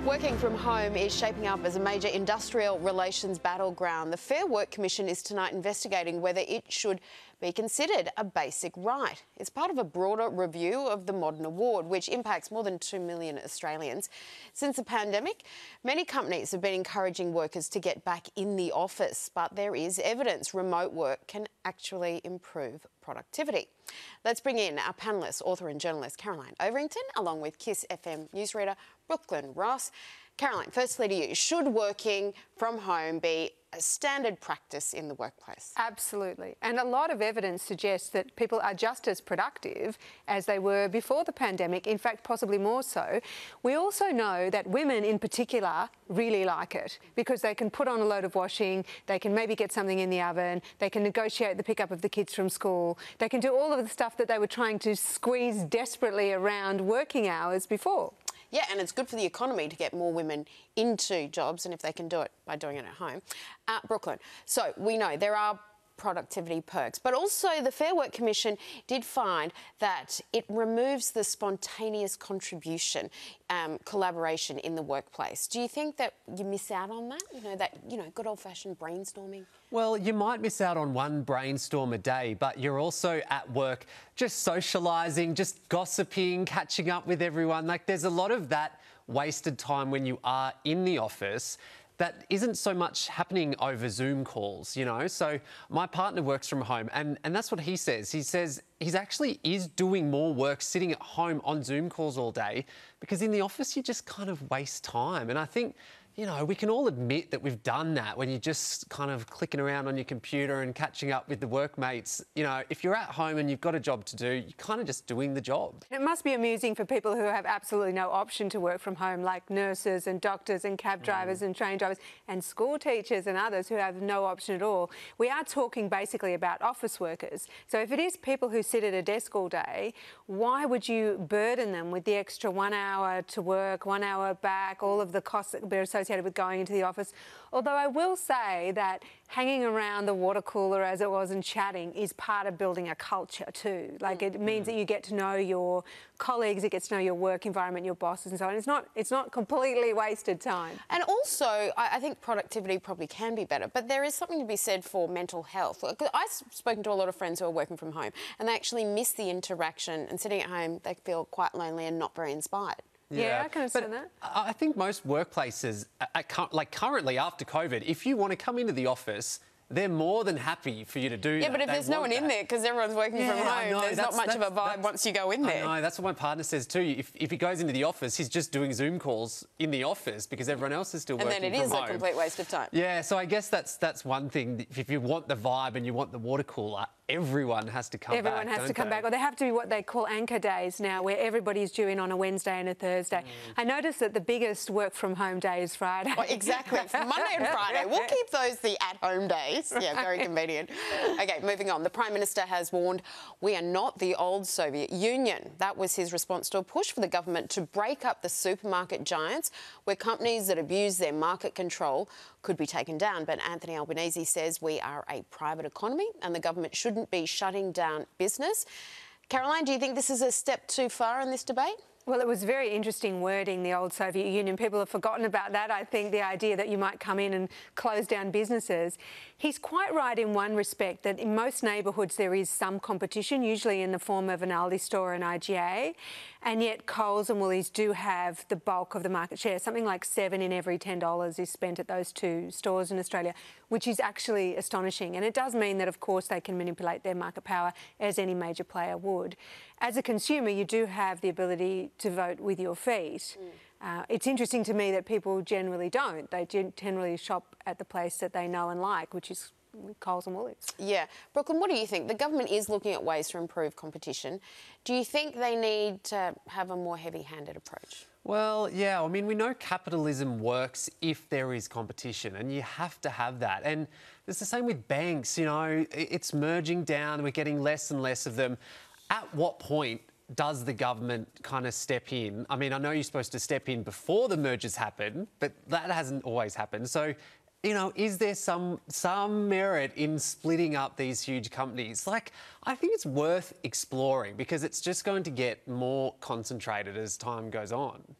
Working from home is shaping up as a major industrial relations battleground. The Fair Work Commission is tonight investigating whether it should be considered a basic right. It's part of a broader review of the Modern Award, which impacts more than 2 million Australians. Since the pandemic, many companies have been encouraging workers to get back in the office, but there is evidence remote work can actually improve productivity. Let's bring in our panellists, author and journalist Caroline Overington, along with KISS FM newsreader Brooklyn Ross. Caroline, firstly to you, should working from home be a standard practice in the workplace? Absolutely. And a lot of evidence suggests that people are just as productive as they were before the pandemic, in fact, possibly more so. We also know that women in particular really like it because they can put on a load of washing, they can maybe get something in the oven, they can negotiate the pickup of the kids from school, they can do all of the stuff that they were trying to squeeze desperately around working hours before. Yeah, and it's good for the economy to get more women into jobs, and if they can do it by doing it at home. Brooklyn, so we know there are productivity perks, but also the Fair Work Commission did find that it removes the spontaneous contribution, collaboration in the workplace. Do you think that you miss out on that? Good old-fashioned brainstorming? Well, you might miss out on one brainstorm a day, but you're also at work just socialising, just gossiping, catching up with everyone. Like, there's a lot of that wasted time when you are in the office that isn't so much happening over Zoom calls, you know. So my partner works from home and that's what he says. He says he's actually is doing more work sitting at home on Zoom calls all day because in the office you just kind of waste time. And I think, you know, we can all admit that we've done that when you're just kind of clicking around on your computer and catching up with the workmates. You know, if you're at home and you've got a job to do, you're kind of just doing the job. It must be amusing for people who have absolutely no option to work from home, like nurses and doctors and cab drivers and train drivers and school teachers and others who have no option at all. We are talking basically about office workers. So if it is people who sit at a desk all day, why would you burden them with the extra 1 hour to work, 1 hour back, all of the costs that are associated with going into the office? Although I will say that hanging around the water cooler as it was and chatting is part of building a culture too. Like, it means that you get to know your colleagues, it gets to know your work environment, your bosses and so on. It's not completely wasted time. And also, I think productivity probably can be better, but there is something to be said for mental health. I've spoken to a lot of friends who are working from home and they actually miss the interaction, and sitting at home they feel quite lonely and not very inspired. Yeah, I can understand that. I think most workplaces, like currently after COVID, if you want to come into the office, they're more than happy for you to do that. Yeah, but if there's no one in there because everyone's working from home, there's not much of a vibe once you go in there. I know, that's what my partner says too. If he goes into the office, he's just doing Zoom calls in the office because everyone else is still working from home. And then it is a complete waste of time. Yeah, so I guess that's one thing. If you want the vibe and you want the water cooler, everyone has to come back. Everyone has to come back. Or they have to be what they call anchor days now, where everybody's due in on a Wednesday and a Thursday. I noticed that the biggest work from home day is Friday. Well, exactly. Monday and Friday. We'll keep those the at-home days. Yeah, very convenient. OK, moving on. The Prime Minister has warned we are not the old Soviet Union. That was his response to a push for the government to break up the supermarket giants, where companies that abuse their market control could be taken down. But Anthony Albanese says we are a private economy and the government shouldn't be shutting down business. Caroline, do you think this is a step too far in this debate? Well, it was very interesting wording, the old Soviet Union. People have forgotten about that. I think the idea that you might come in and close down businesses. He's quite right in one respect, that in most neighbourhoods there is some competition, usually in the form of an Aldi store and IGA, and yet Coles and Woolies do have the bulk of the market share. Something like $7 in every $10 is spent at those two stores in Australia, which is actually astonishing. And it does mean that, of course, they can manipulate their market power as any major player would. As a consumer, you do have the ability to vote with your feet. It's interesting to me that people generally don't. They generally shop at the place that they know and like, which is Coles and Woolies. Yeah. Brooklyn, what do you think? The government is looking at ways to improve competition. Do you think they need to have a more heavy-handed approach? Well, yeah, I mean, we know capitalism works if there is competition, and you have to have that. And it's the same with banks, you know, it's merging down, we're getting less and less of them. At what point does the government kind of step in? I mean, I know you're supposed to step in before the mergers happen, but that hasn't always happened. So, you know, is there some merit in splitting up these huge companies? Like, I think it's worth exploring because it's just going to get more concentrated as time goes on.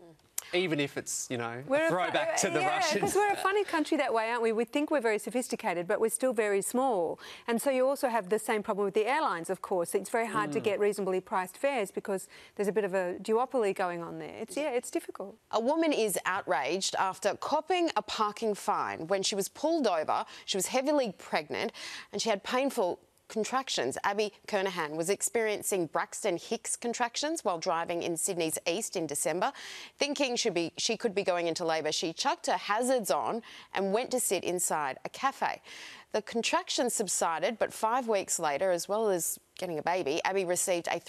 even if it's, you know, a throwback to the Russians. Because we're a funny country that way, aren't we? We think we're very sophisticated, but we're still very small. And so you also have the same problem with the airlines, of course. It's very hard to get reasonably priced fares because there's a bit of a duopoly going on there. It's difficult. A woman is outraged after copping a parking fine when she was pulled over. She was heavily pregnant and she had painful contractions. Abby Kernahan was experiencing Braxton Hicks contractions while driving in Sydney's east in December. Thinking she could be going into labour, she chucked her hazards on and went to sit inside a cafe. The contractions subsided, but 5 weeks later, as well as getting a baby, Abby received a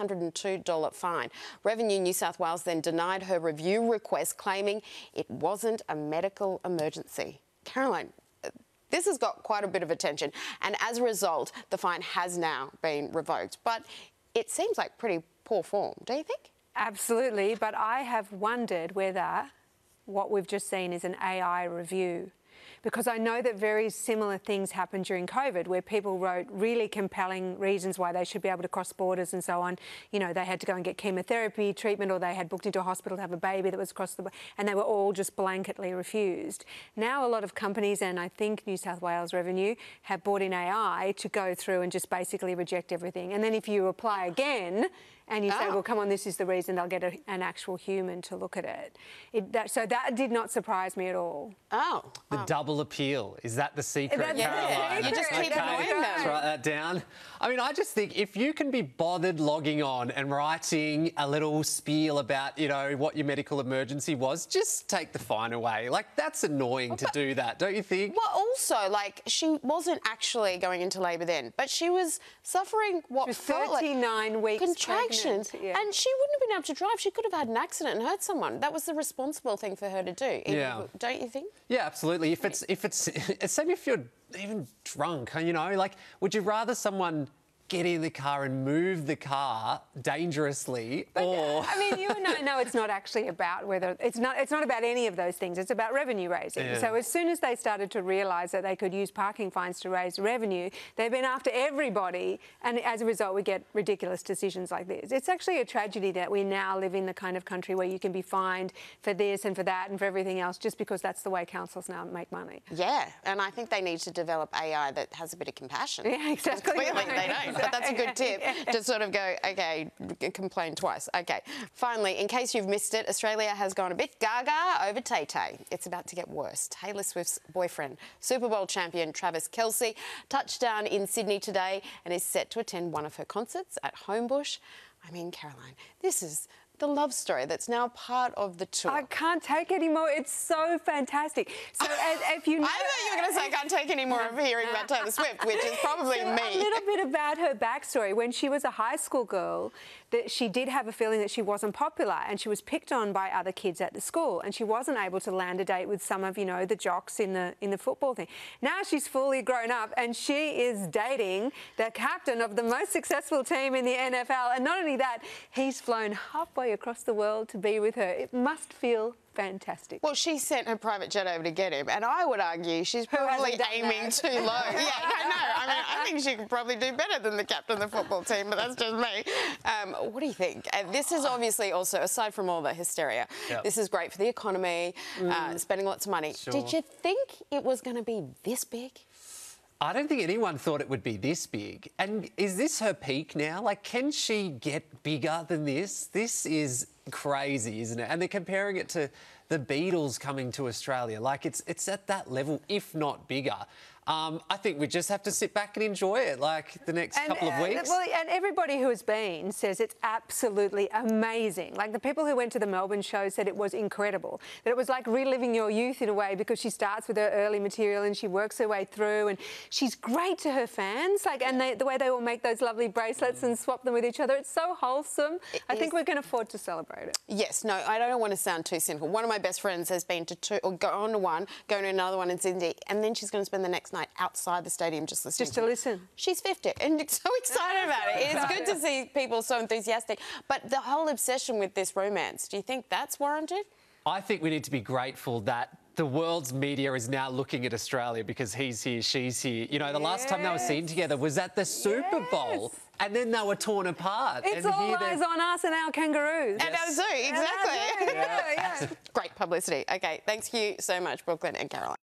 $302 fine. Revenue New South Wales then denied her review request, claiming it wasn't a medical emergency. Caroline, this has got quite a bit of attention, and as a result, the fine has now been revoked. But it seems like pretty poor form, don't you think? Absolutely, but I have wondered whether what we've just seen is an AI review. Because I know that very similar things happened during COVID, where people wrote really compelling reasons why they should be able to cross borders and so on. You know, they had to go and get chemotherapy treatment, or they had booked into a hospital to have a baby that was across the border, and they were all just blanketly refused. Now a lot of companies, and I think New South Wales Revenue, have brought in AI to go through and just basically reject everything. And then if you apply again, and you say, well, come on, this is the reason, they'll get an actual human to look at it. So that did not surprise me at all. The double appeal. Is that the secret, Caroline? You just keep annoying them. Let's write that down. I mean, I just think if you can be bothered logging on and writing a little spiel about, you know, what your medical emergency was, just take the fine away. Like, that's annoying to do that, don't you think? Well, also, like, she wasn't actually going into labour then, but she was suffering what felt like 39 weeks contractions. Yeah. And she wouldn't have been able to drive. She could have had an accident and hurt someone. That was the responsible thing for her to do. Don't you think? Yeah, absolutely. If it's same if you're even drunk, you know, like, would you rather someone get in the car and move the car dangerously, or... I mean, you and I know it's not actually about whether... It's not about any of those things. It's about revenue raising. Yeah. So as soon as they started to realise that they could use parking fines to raise revenue, they've been after everybody, and as a result, we get ridiculous decisions like this. It's actually a tragedy that we now live in the kind of country where you can be fined for this and for that and for everything else just because that's the way councils now make money. Yeah, and I think they need to develop AI that has a bit of compassion. Yeah, exactly. Clearly they don't. But that's a good tip to sort of go, OK, complain twice. OK. Finally, in case you've missed it, Australia has gone a bit gaga over Tay-Tay. It's about to get worse. Taylor Swift's boyfriend, Super Bowl champion Travis Kelce, touched down in Sydney today and is set to attend one of her concerts at Homebush. I mean, Caroline, this is the love story that's now part of the tour. I can't take it anymore. It's so fantastic. So if you know... I thought you were going to say I can't take any more of hearing about Taylor Swift, which is probably me. A little bit about her backstory. When she was a high school girl, that she did have a feeling that she wasn't popular, and she was picked on by other kids at the school, and she wasn't able to land a date with some of, you know, the jocks in the football thing. Now she's fully grown up, and she is dating the captain of the most successful team in the NFL. And not only that, he's flown halfway across the world to be with her. It must feel fantastic. Well, she sent her private jet over to get him, and I would argue she's probably aiming too low. Yeah, I know. I mean, I think she could probably do better than the captain of the football team, but that's just me. What do you think? This is obviously also, aside from all the hysteria, this is great for the economy, spending lots of money. Sure. Did you think it was going to be this big? I don't think anyone thought it would be this big. And is this her peak now? Like, can she get bigger than this? This is crazy, isn't it? And they're comparing it to the Beatles coming to Australia. Like, it's at that level, if not bigger. I think we just have to sit back and enjoy it, like, the next couple of weeks. Well, and everybody who has been says it's absolutely amazing. Like, the people who went to the Melbourne show said it was incredible, that it was like reliving your youth in a way, because she starts with her early material and she works her way through, and she's great to her fans. Like, and the way they all make those lovely bracelets and swap them with each other, it's so wholesome. I think we can afford to celebrate it. Yes, no, I don't want to sound too cynical. One of my best friends has been to two, or gone to one, going to another one in Sydney, and then she's going to spend the next night outside the stadium just listening. Just to listen. She's 50 and so excited about it. It's good to see people so enthusiastic. But the whole obsession with this romance, do you think that's warranted? I think we need to be grateful that the world's media is now looking at Australia because he's here, she's here. You know, the last time they were seen together was at the Super Bowl, and then they were torn apart. It's all eyes on us and our kangaroos. And our zoo, exactly. Yeah. Great publicity. Okay, thanks you so much, Brooklyn and Caroline.